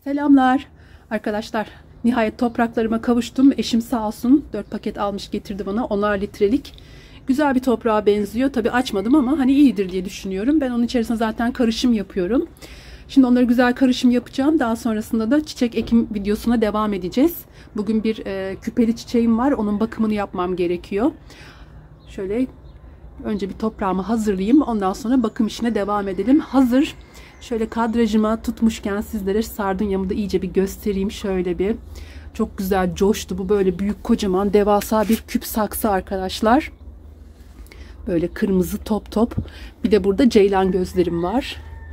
Selamlar arkadaşlar. Nihayet topraklarıma kavuştum. Eşim sağ olsun 4 paket almış getirdi bana. 10'ar litrelik. Güzel bir toprağa benziyor. Tabii açmadım ama hani iyidir diye düşünüyorum. Ben onun içerisine zaten karışım yapıyorum. Şimdi onları güzel karışım yapacağım. Daha sonrasında da çiçek ekim videosuna devam edeceğiz. Bugün bir küpeli çiçeğim var. Onun bakımını yapmam gerekiyor. Şöyle önce bir toprağımı hazırlayayım. Ondan sonra bakım işine devam edelim. Hazır. Şöyle kadrajıma tutmuşken sizlere sardunyamı da iyice bir göstereyim. Şöyle bir çok güzel coştu. Bu böyle büyük kocaman devasa bir küp saksı arkadaşlar. Böyle kırmızı top top. Bir de burada ceylan gözlerim var.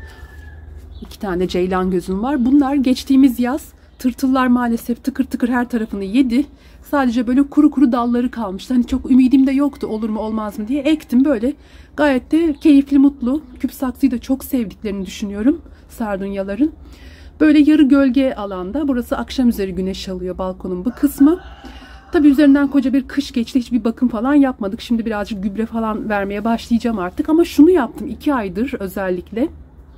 2 tane ceylan gözüm var. Bunlar geçtiğimiz yaz tırtıllar maalesef tıkır tıkır her tarafını yedi. Sadece böyle kuru kuru dalları kalmıştı. Hani çok ümidim de yoktu olur mu olmaz mı diye ektim böyle. Gayet de keyifli, mutlu. Küp saksıyı da çok sevdiklerini düşünüyorum sardunyaların. Böyle yarı gölge alanda. Burası akşam üzeri güneş alıyor balkonun bu kısmı. Tabii üzerinden koca bir kış geçti. Hiçbir bakım falan yapmadık. Şimdi birazcık gübre falan vermeye başlayacağım artık. Ama şunu yaptım 2 aydır özellikle.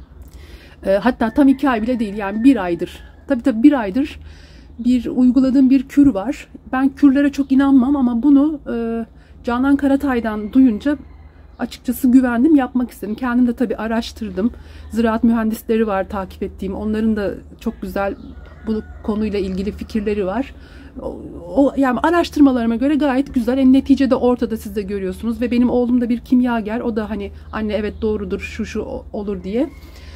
Hatta tam 2 ay bile değil yani 1 aydır. Tabii 1 aydır uyguladığım bir kür var. Ben kürlere çok inanmam ama bunu Canan Karatay'dan duyunca açıkçası güvendim, yapmak istedim. Kendim de tabii araştırdım. Ziraat mühendisleri var takip ettiğim. Onların da çok güzel bu konuyla ilgili fikirleri var. Yani araştırmalarıma göre gayet güzel. Neticede ortada siz de görüyorsunuz ve benim oğlum da bir kimyager. O da hani anne evet doğrudur şu olur diye.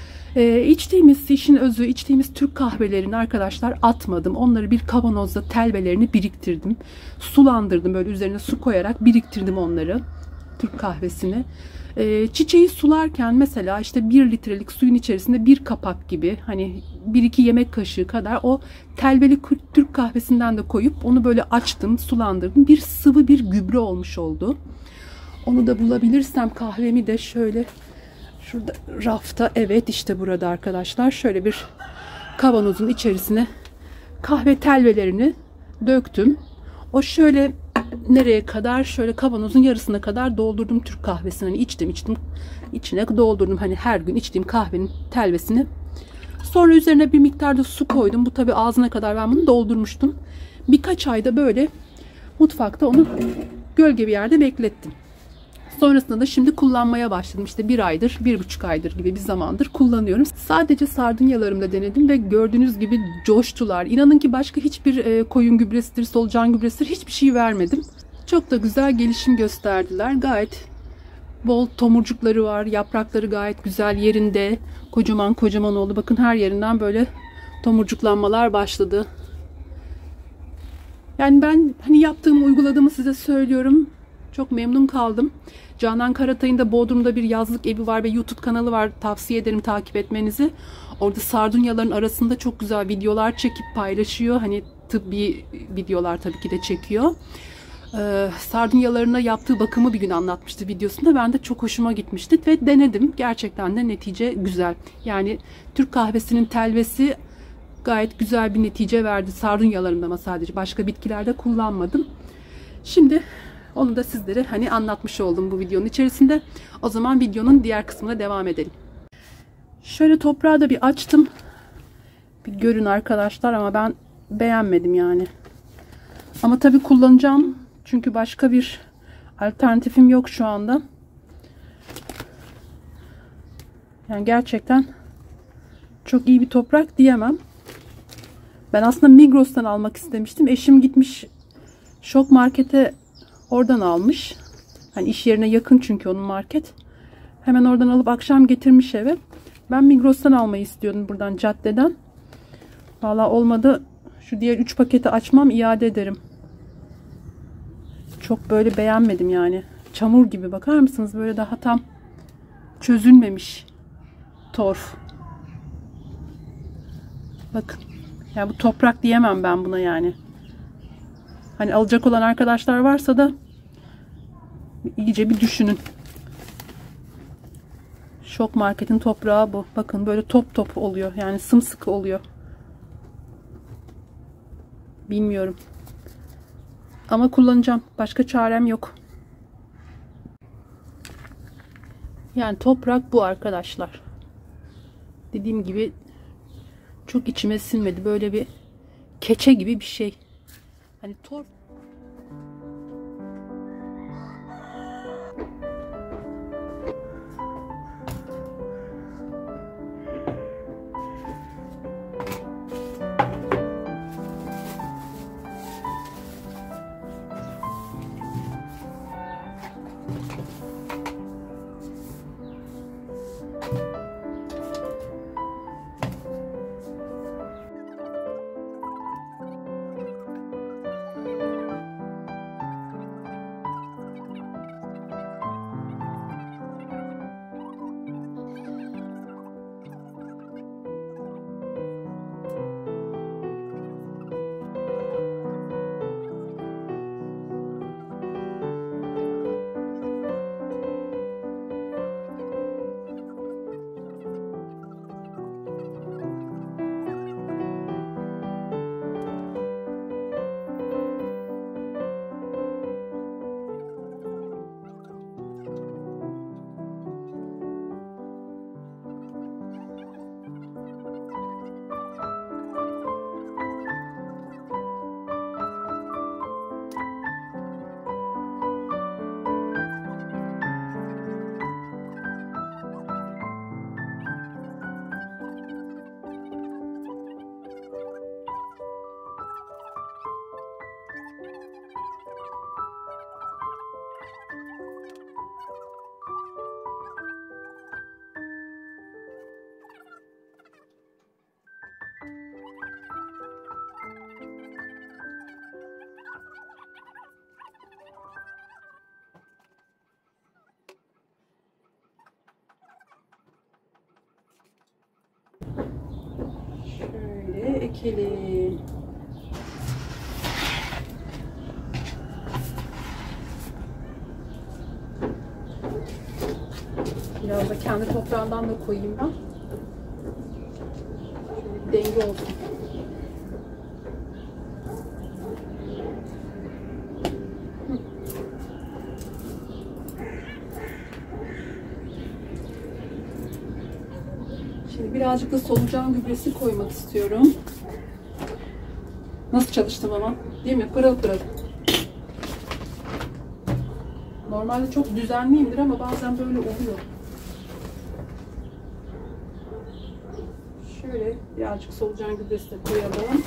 İşin özü içtiğimiz Türk kahvelerini arkadaşlar atmadım. Onları bir kavanozda telvelerini biriktirdim. Sulandırdım böyle üzerine su koyarak biriktirdim onları. Türk kahvesini. Çiçeği sularken mesela işte 1 litrelik suyun içerisinde 1 kapak gibi hani 1-2 yemek kaşığı kadar o telveli Türk kahvesinden de koyup onu böyle açtım, sulandırdım. Bir sıvı bir gübre olmuş oldu. Onu da bulabilirsem kahvemi de şöyle şurada rafta, evet işte burada arkadaşlar, şöyle bir kavanozun içerisine kahve telvelerini döktüm. O şöyle nereye kadar, şöyle kavanozun yarısına kadar doldurdum Türk kahvesini. Hani içtim içine doldurdum hani her gün içtiğim kahvenin telvesini. Sonra üzerine bir miktar da su koydum. Bu tabi ağzına kadar ben bunu doldurmuştum. Birkaç ayda böyle mutfakta onu gölge bir yerde beklettim. Sonrasında da şimdi kullanmaya başladım. İşte 1 aydır, 1,5 aydır gibi bir zamandır kullanıyorum. Sadece sardunyalarımda denedim ve gördüğünüz gibi coştular. İnanın ki başka hiçbir koyun gübresidir, solucan gübresidir hiçbir şey vermedim. Çok da güzel gelişim gösterdiler. Gayet bol tomurcukları var. Yaprakları gayet güzel yerinde. Kocaman kocaman oldu. Bakın her yerinden böyle tomurcuklanmalar başladı. Yani ben hani yaptığımı, uyguladığımı size söylüyorum. Çok memnun kaldım. Canan Karatay'ın da Bodrum'da bir yazlık evi var ve YouTube kanalı var. Tavsiye ederim takip etmenizi. Orada sardunyaların arasında çok güzel videolar çekip paylaşıyor. Hani tıbbi videolar tabii ki de çekiyor. Sardunyalarına yaptığı bakımı bir gün anlatmıştı videosunda. Ben de çok hoşuma gitmişti ve denedim. Gerçekten de netice güzel. Yani Türk kahvesinin telvesi gayet güzel bir netice verdi. Sardunyalarımda ama sadece başka bitkilerde kullanmadım. Şimdi onu da sizlere hani anlatmış oldum bu videonun içerisinde. O zaman videonun diğer kısmına devam edelim. Şöyle toprağı da bir açtım. Bir görün arkadaşlar ama ben beğenmedim yani. Ama tabii kullanacağım. Çünkü başka bir alternatifim yok şu anda. Yani gerçekten çok iyi bir toprak diyemem. Ben aslında Migros'tan almak istemiştim. Eşim gitmiş Şok Market'e, oradan almış. Hani iş yerine yakın çünkü onun market. Hemen oradan alıp akşam getirmiş eve. Ben Migros'tan almayı istiyordum buradan caddeden. Vallahi olmadı. Şu diğer 3 paketi açmam, iade ederim. Çok böyle beğenmedim yani. Çamur gibi, bakar mısınız? Böyle daha tam çözülmemiş torf. Bakın. Ya bu toprak diyemem ben buna yani. Hani alacak olan arkadaşlar varsa da iyice bir düşünün. Şok Market'in toprağı bu. Bakın böyle top top oluyor. Yani sımsıkı oluyor. Bilmiyorum. Ama kullanacağım. Başka çarem yok. Yani toprak bu arkadaşlar. Dediğim gibi çok içime sinmedi. Böyle bir keçe gibi bir şey. Hani şöyle ekelim. Biraz da kendi toprağından da koyayım ben. Şöyle bir denge olsun. Şimdi birazcık da solucan gübresi koymak istiyorum. Nasıl çalıştım ama? Değil mi? Pırıl pırıl. Normalde çok düzenliyimdir ama bazen böyle oluyor. Şöyle birazcık solucan gübresi de koyalım.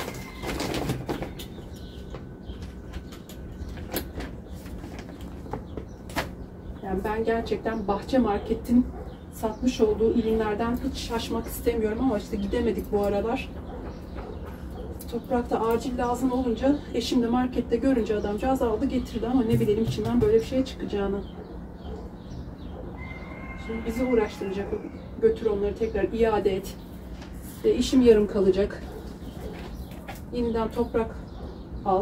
Yani ben gerçekten Bahçe Market'in satmış olduğu ürünlerden hiç şaşmak istemiyorum ama işte gidemedik bu aralar. Toprakta acil lazım olunca eşim de markette görünce adamcağız aldı getirdi ama ne bilelim içinden böyle bir şey çıkacağını. Şimdi bizi uğraştıracak. Götür onları tekrar iade et. İşim yarım kalacak. Yeniden toprak al.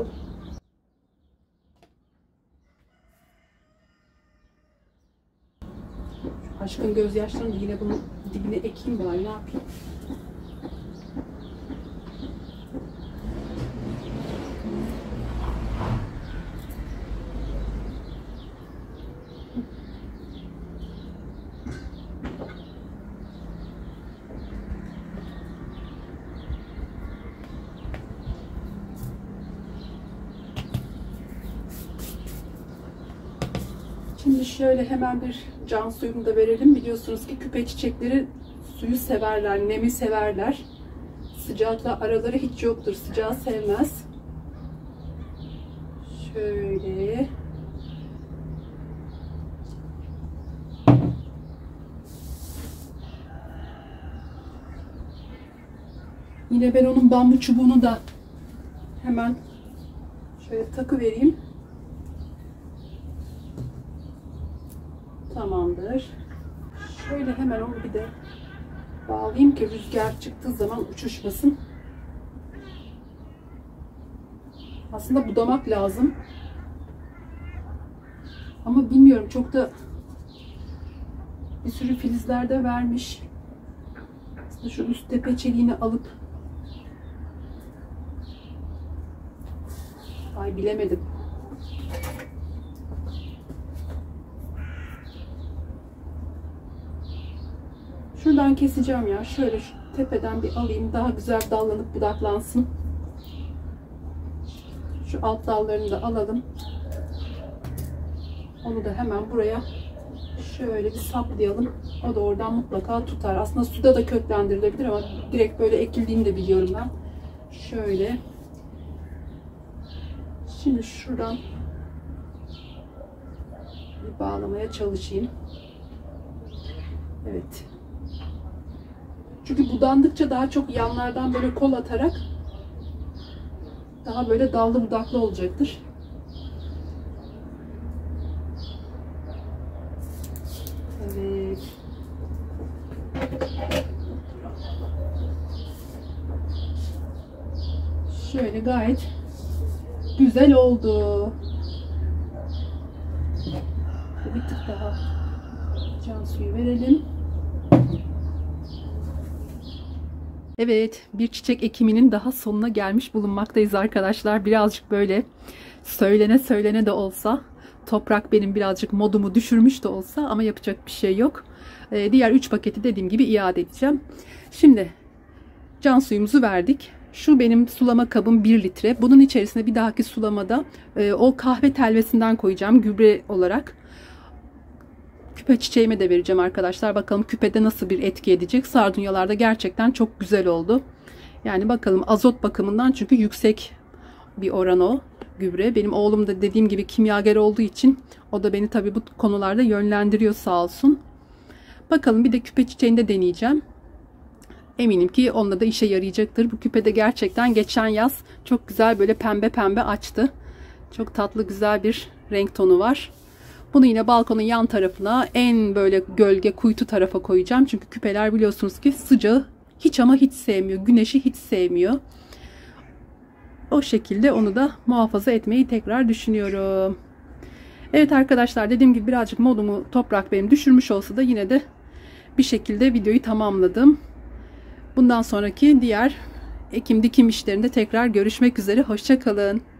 Aşkın gözyaşlarını yine bunun dibine ekeyim bari, ne yapayım. Şimdi şöyle hemen bir can suyunu da verelim. Biliyorsunuz ki küpe çiçekleri suyu severler, nemi severler. Sıcakla araları hiç yoktur. Sıcağı sevmez. Şöyle. Yine ben onun bambu çubuğunu da hemen şöyle takı vereyim. Tamamdır. Şöyle hemen onu bir de bağlayayım ki rüzgar çıktığı zaman uçuşmasın. Aslında budamak lazım. Ama bilmiyorum, çok da bir sürü filizler de vermiş. Aslında şu üst tepe çeliğini alıp bilemedim. Şuradan keseceğim ya. Şöyle şu tepeden bir alayım. Daha güzel dallanıp budaklansın. Şu alt dallarını da alalım. Onu da hemen buraya şöyle bir saplayalım. O da oradan mutlaka tutar. Aslında suda da köklendirilebilir ama direkt böyle ekildiğini de biliyorum ben. Şöyle. Şimdi şuradan bir bağlamaya çalışayım. Evet. Çünkü budandıkça daha çok yanlardan böyle kol atarak daha böyle dallı budaklı olacaktır. Evet. Şöyle gayet güzel oldu. Bir tık daha can suyu verelim. Evet, bir çiçek ekiminin daha sonuna gelmiş bulunmaktayız arkadaşlar. Birazcık böyle söylene de olsa, toprak benim birazcık modumu düşürmüş de olsa ama yapacak bir şey yok. Diğer 3 paketi dediğim gibi iade edeceğim. Şimdi can suyumuzu verdik. Şu benim sulama kabım 1 litre. Bunun içerisine bir dahaki sulamada o kahve telvesinden koyacağım gübre olarak. Küpe çiçeğime de vereceğim arkadaşlar. Bakalım küpede nasıl bir etki edecek. Sardunyalarda gerçekten çok güzel oldu. Yani bakalım azot bakımından, çünkü yüksek bir oran o gübre. Benim oğlum da dediğim gibi kimyager olduğu için o da beni tabii bu konularda yönlendiriyor sağ olsun. Bakalım bir de küpe çiçeğinde deneyeceğim. Eminim ki onunla da işe yarayacaktır. Bu küpede gerçekten geçen yaz çok güzel böyle pembe pembe açtı. Çok tatlı güzel bir renk tonu var. Bunu yine balkonun yan tarafına, en böyle gölge kuytu tarafa koyacağım. Çünkü küpeler biliyorsunuz ki sıcağı hiç ama hiç sevmiyor. Güneşi hiç sevmiyor. O şekilde onu da muhafaza etmeyi tekrar düşünüyorum. Evet arkadaşlar, dediğim gibi birazcık modumu toprak benim düşürmüş olsa da yine de bir şekilde videoyu tamamladım. Bundan sonraki diğer ekim dikim işlerinde tekrar görüşmek üzere. Hoşça kalın.